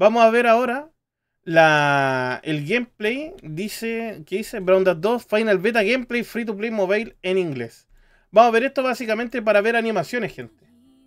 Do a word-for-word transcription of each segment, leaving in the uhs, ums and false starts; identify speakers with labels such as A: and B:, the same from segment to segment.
A: Vamos a ver ahora la, el gameplay. Dice, ¿qué dice? Brown dos Final Beta Gameplay Free to Play Mobile en inglés. Vamos a ver esto básicamente para ver animaciones, gente.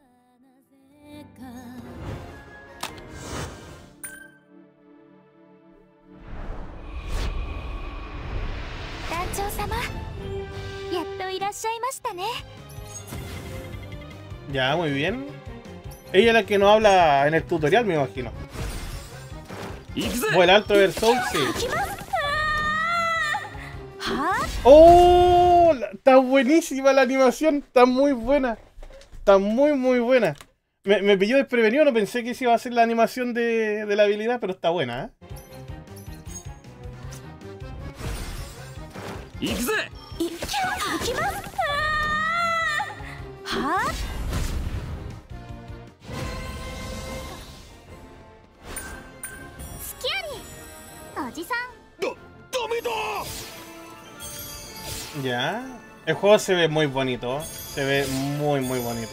A: Ya, muy bien. Ella es la que no habla en el tutorial, me imagino. O el alto del Soul, sí. ¡Oh! Está buenísima la animación. Está muy buena. Está muy, muy buena. Me, me pilló desprevenido. No pensé que se iba a hacer la animación de, de la habilidad, pero está buena, ¿eh? Ya. El juego se ve muy bonito. Se ve muy, muy bonito.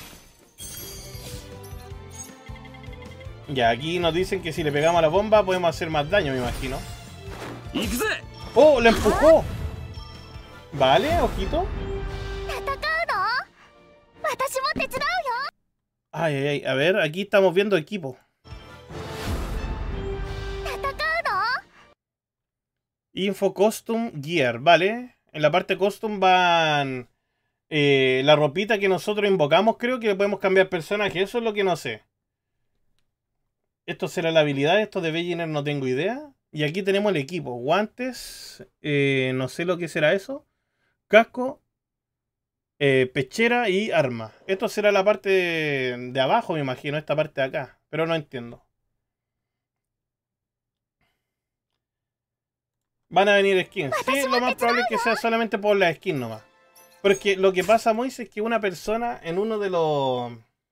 A: Ya, aquí nos dicen que si le pegamos a la bomba podemos hacer más daño, me imagino. ¡Oh! ¡La empujó! Vale, ojito. Ay, ay, ay. A ver, aquí estamos viendo equipo. Info Custom Gear, vale. En la parte Custom van eh, la ropita que nosotros invocamos, creo que le podemos cambiar personaje. Eso es lo que no sé. Esto será la habilidad, esto de Beginner no tengo idea. Y aquí tenemos el equipo. Guantes, eh, no sé lo que será eso. Casco, eh, pechera y arma. Esto será la parte de, de abajo, me imagino, esta parte de acá. Pero no entiendo. Van a venir skins. Sí, lo más probable es que sea solamente por las skins nomás. Porque lo que pasa, Moise, es que una persona en uno de los...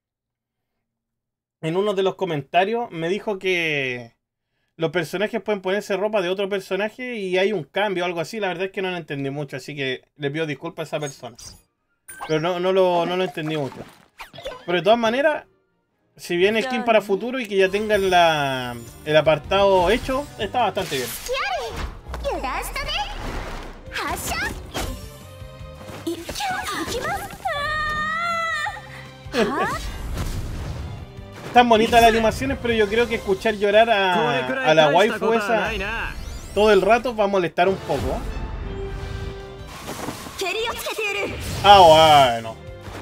A: En uno de los comentarios me dijo que los personajes pueden ponerse ropa de otro personaje y hay un cambio o algo así. La verdad es que no lo entendí mucho, así que le pido disculpas a esa persona. Pero no, no, lo, no lo entendí mucho. Pero de todas maneras, si viene skin para futuro y que ya tengan la, el apartado hecho, está bastante bien. Están bonitas las animaciones, pero yo creo que escuchar llorar a, a la waifu esa todo el rato va a molestar un poco. Ah, bueno.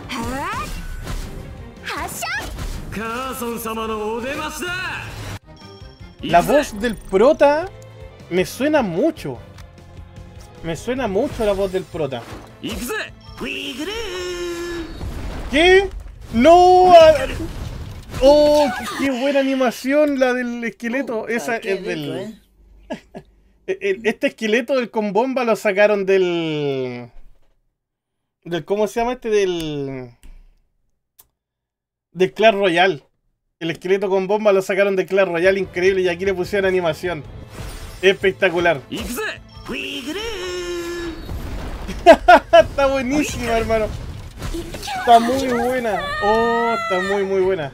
A: La voz del prota me suena mucho. Me suena mucho la voz del prota. ¿Qué? ¡No! ¡Oh! ¡Qué buena animación la del esqueleto! Esa es del... Este esqueleto del con bomba lo sacaron del... del ¿cómo se llama este? Del... del Clash Royale. El esqueleto con bomba lo sacaron de Clash Royale, increíble, y aquí le pusieron animación. Espectacular. Está buenísima, hermano. Está muy buena. Oh, está muy muy buena.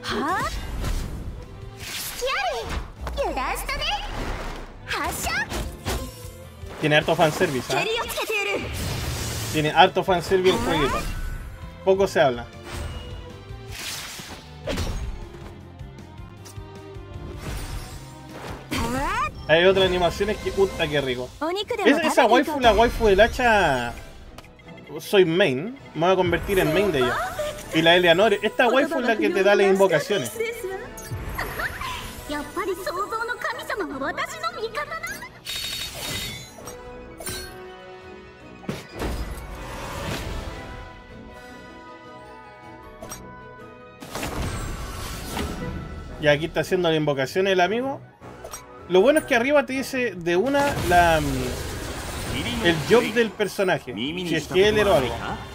A: Tiene harto fanservice, ¿eh? Tiene harto fanservice el jueguito. Poco se habla. Hay otras animaciones que... puta, que rico. Es esa waifu, la waifu del hacha... Soy main. Me voy a convertir en main de ella. Y la Eleanor, esta waifu es la que te da las invocaciones. Y aquí está haciendo las invocaciones el amigo. Lo bueno es que arriba te dice de una la... el job del personaje, si es que él era algo.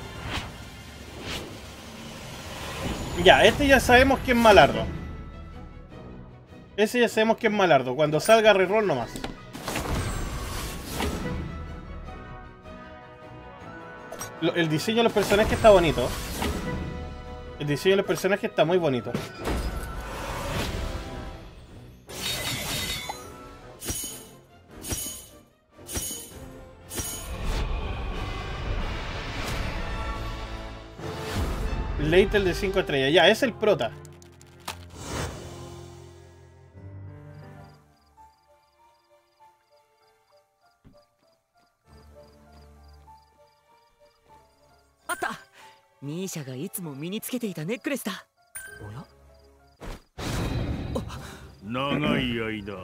A: Ya, este ya sabemos que es malardo. Ese ya sabemos que es malardo. Cuando salga reroll nomás. El diseño de los personajes está bonito. El diseño de los personajes está muy bonito. Slate el de cinco estrellas. Ya, es el prota.
B: ¡Ata! Mishaがいつも身につけていたネックレスだ。おや？
C: 長い間。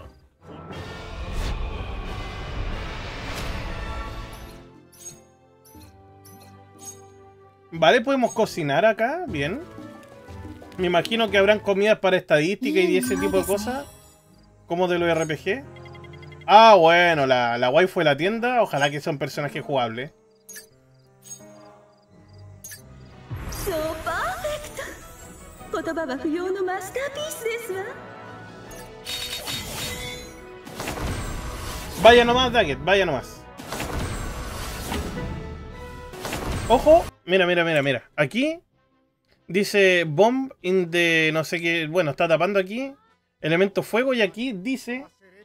A: Vale, podemos cocinar acá, bien. Me imagino que habrán comidas para estadística y ese tipo de cosas. Como de los R P G. Ah, bueno, la, la waifu de la tienda. Ojalá que sea un personaje jugable. Vaya nomás, Daggett, vaya nomás. Ojo, mira, mira, mira, mira. Aquí dice bomb in the no sé qué. Bueno, está tapando aquí. Elemento fuego y aquí dice.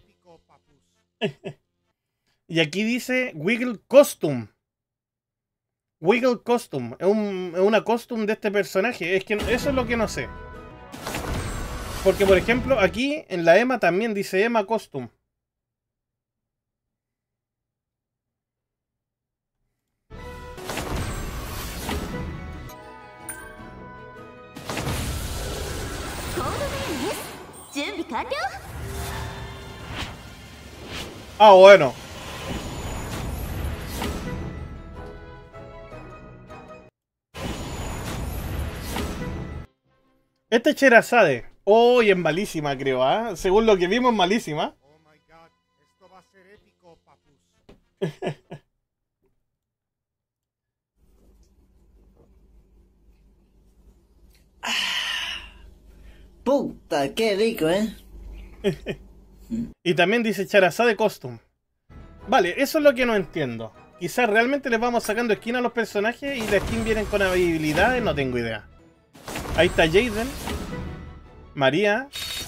A: Y aquí dice Wiggle Costume. Wiggle Costume. Es, un, es una costume de este personaje. Es que eso es lo que no sé. Porque, por ejemplo, aquí en la Emma también dice Emma Costume. Ah, bueno. Este es Sherazade. Oh, y es malísima, creo, ¿ah? ¿eh? Según lo que vimos, es malísima.
D: Oh my god, esto va a ser épico, papus.
E: Puta, qué rico, ¿eh?
A: Y también dice Sherazade Costume. Vale, eso es lo que no entiendo. Quizás realmente les vamos sacando skin a los personajes y las skins vienen con habilidades, no tengo idea. Ahí está Jaden. María.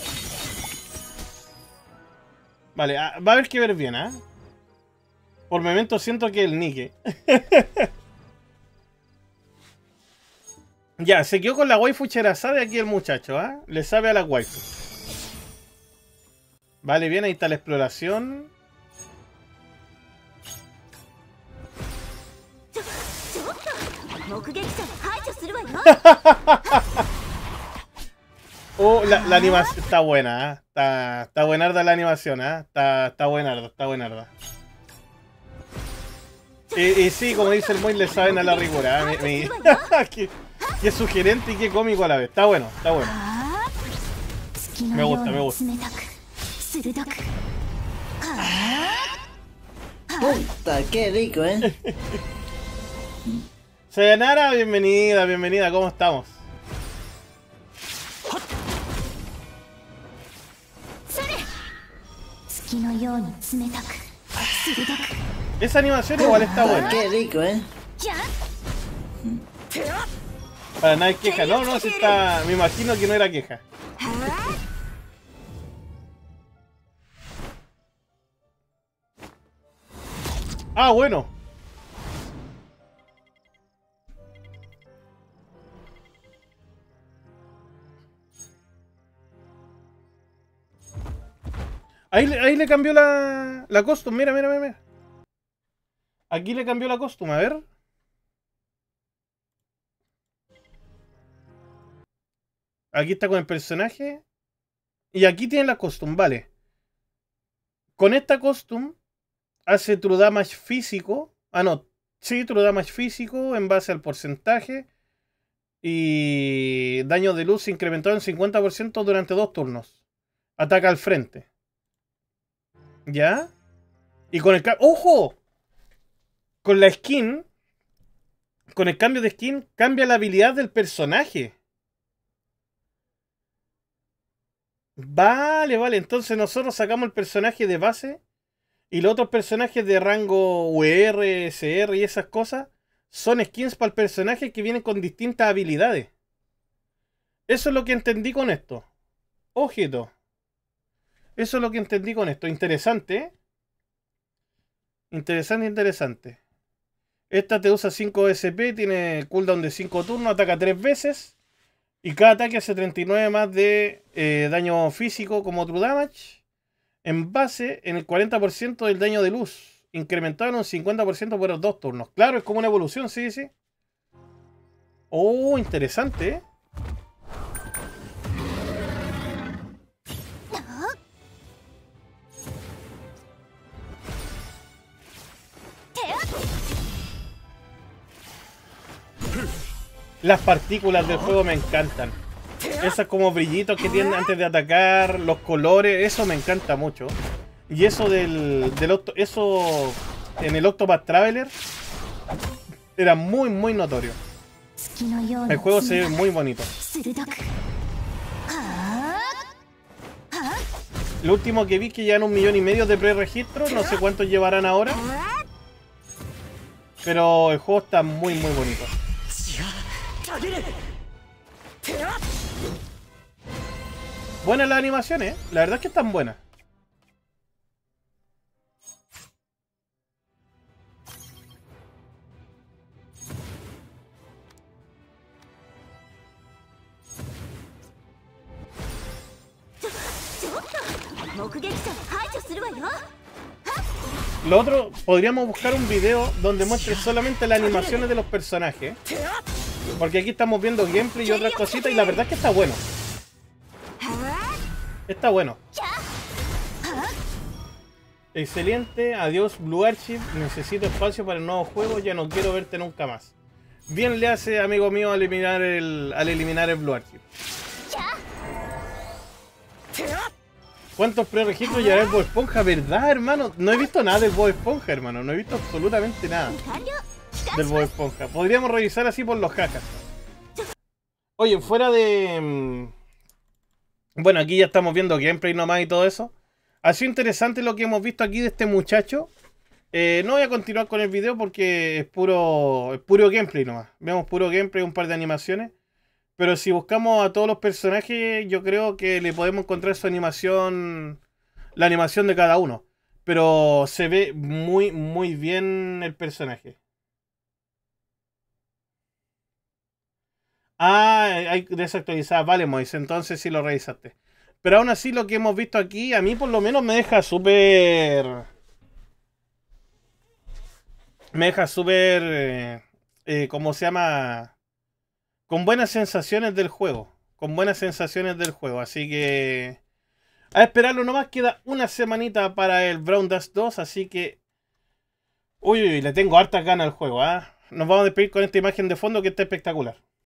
A: Vale, va a haber que ver bien, ¿ah? ¿eh? Por momento siento que el Nike. Ya, se quedó con la waifu Sherazade aquí el muchacho, ¿ah? ¿eh? Le sabe a la waifu. Vale, bien, ahí está la exploración. Oh, la, la animación está buena, ¿eh? Está, está buenarda la animación, ¿eh? Está, está buenarda, está buenarda. Y, y sí, como dice el Moy, le saben a la rigura, ¿eh? Mi, mi... qué, qué sugerente y qué cómico a la vez. Está bueno, está bueno. Me gusta, me gusta.
E: Puta, qué rico, ¿eh?
A: Sayonara, bienvenida, bienvenida, ¿cómo estamos? Esa animación igual está buena.
E: Qué rico, ¿eh?
A: Para nada es queja, no, no, si está. Me imagino que no era queja. Ah, bueno. Ahí, ahí le cambió la, la costume, mira, mira, mira, mira. Aquí le cambió la costume, a ver. Aquí está con el personaje. Y aquí tiene la costume, vale. Con esta costume hace true damage físico. Ah, no. Sí, true damage físico en base al porcentaje. Y daño de luz incrementado en cincuenta por ciento durante dos turnos. Ataca al frente. ¿Ya? Y con el... ¡Ojo! Con la skin... Con el cambio de skin cambia la habilidad del personaje. Vale, vale. Entonces nosotros sacamos el personaje de base y los otros personajes de rango U R, S R y esas cosas son skins para el personaje que vienen con distintas habilidades. Eso es lo que entendí con esto. Ojito. Eso es lo que entendí con esto. Interesante, ¿eh? Interesante, interesante. Esta te usa cinco S P, tiene cooldown de cinco turnos, ataca tres veces. Y cada ataque hace treinta y nueve más de eh, daño físico como True Damage. En base en el cuarenta por ciento del daño de luz. Incrementado en un cincuenta por ciento por los dos turnos. Claro, es como una evolución, sí, sí. Oh, interesante, ¿eh? Las partículas del juego me encantan. Esas como brillitos que tienen antes de atacar, los colores, eso me encanta mucho. Y eso del, del octo, eso en el Octopath Traveler era muy muy notorio. El juego se ve muy bonito. Lo último que vi que ya en un millón y medio de pre-registro, no sé cuántos llevarán ahora. Pero el juego está muy muy bonito. Buenas las animaciones, ¿eh? La verdad es que están buenas. Lo otro, podríamos buscar un video donde muestre solamente las animaciones de los personajes. Porque aquí estamos viendo gameplay y otras cositas y la verdad es que está bueno. Está bueno. Excelente. Adiós Blue Archive. Necesito espacio para el nuevo juego. Ya no quiero verte nunca más. Bien le hace, amigo mío, al eliminar el, al eliminar el Blue Archive. ¿Cuántos pre-registros llevará el Bob Esponja? ¿Verdad, hermano? No he visto nada del Bob Esponja, hermano. No he visto absolutamente nada del Bob Esponja. Podríamos revisar así por los hackers. Oye, fuera de... Bueno, aquí ya estamos viendo gameplay nomás y todo eso. Ha sido interesante lo que hemos visto aquí de este muchacho. Eh, no voy a continuar con el video porque es puro, es puro gameplay nomás. Vemos puro gameplay, un par de animaciones. Pero si buscamos a todos los personajes, yo creo que le podemos encontrar su animación, la animación de cada uno. Pero se ve muy, muy bien el personaje. Ah, hay desactualizadas, vale, Moise, entonces sí lo revisaste. Pero aún así lo que hemos visto aquí, a mí por lo menos me deja súper... Me deja súper... Eh, eh, ¿cómo se llama? Con buenas sensaciones del juego. Con buenas sensaciones del juego. Así que... a esperarlo nomás. Queda una semanita para el Brawl Dash dos. Así que... Uy, uy, uy, le tengo hartas ganas al juego. ¿eh? Nos vamos a despedir con esta imagen de fondo que está espectacular.